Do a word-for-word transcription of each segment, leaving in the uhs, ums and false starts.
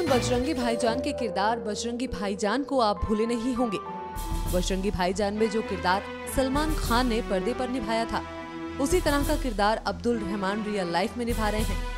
बजरंगी भाईजान के किरदार बजरंगी भाईजान को आप भूले नहीं होंगे। बजरंगी भाईजान में जो किरदार सलमान खान ने पर्दे पर निभाया था, उसी तरह का किरदार अब्दुल रहमान रियल लाइफ में निभा रहे हैं।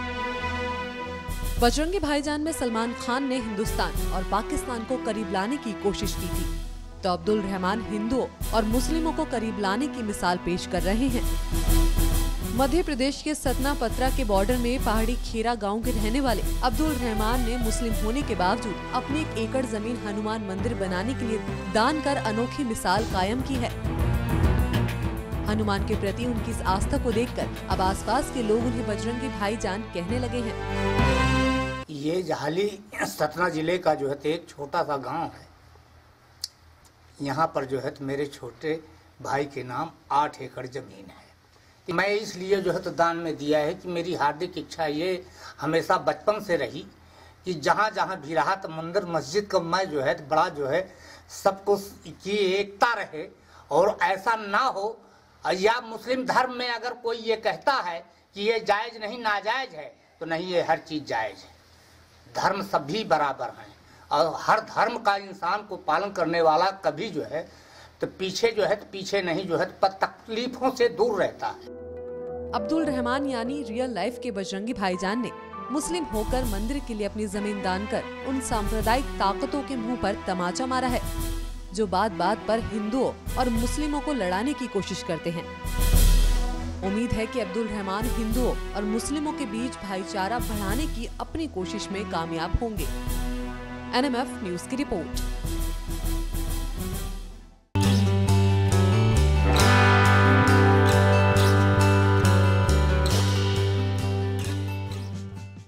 बजरंगी भाईजान में सलमान खान ने हिंदुस्तान और पाकिस्तान को करीब लाने की कोशिश की थी, तो अब्दुल रहमान हिंदुओं और मुस्लिमों को करीब लाने की मिसाल पेश कर रहे हैं। मध्य प्रदेश के सतना पतरा के बॉर्डर में पहाड़ी खेरा गांव के रहने वाले अब्दुल रहमान ने मुस्लिम होने के बावजूद अपनी एक एकड़ जमीन हनुमान मंदिर बनाने के लिए दान कर अनोखी मिसाल कायम की है। हनुमान के प्रति उनकी इस आस्था को देखकर अब आसपास के लोग उन्हें बजरंगी भाईजान कहने लगे हैं। ये जहाली सतना जिले का जो है एक छोटा सा गांव है। यहाँ पर जो है मेरे छोटे भाई के नाम आठ एकड़ जमीन है। मैं इसलिए जो है तो दान में दिया है कि मेरी हार्दिक इच्छा ये हमेशा बचपन से रही कि जहाँ जहाँ भी रहा तो मंदिर मस्जिद का मैं जो है बड़ा जो है सबको की एकता रहे, और ऐसा ना हो या मुस्लिम धर्म में अगर कोई ये कहता है कि ये जायज़ नहीं नाजायज़ है, तो नहीं, ये हर चीज़ जायज़ है। धर्म सभी बराबर हैं और हर धर्म का इंसान को पालन करने वाला कभी जो है तो पीछे जो है तो पीछे नहीं जो है तो तकलीफों से दूर रहता है। अब्दुल रहमान यानी रियल लाइफ के बजरंगी भाईजान ने मुस्लिम होकर मंदिर के लिए अपनी जमीन दान कर उन सांप्रदायिक ताकतों के मुंह पर तमाचा मारा है, जो बात बात पर हिंदुओं और मुस्लिमों को लड़ाने की कोशिश करते हैं। उम्मीद है कि अब्दुल रहमान हिंदुओं और मुस्लिमों के बीच भाईचारा बढ़ाने की अपनी कोशिश में कामयाब होंगे। एन एम एफ न्यूज की रिपोर्ट।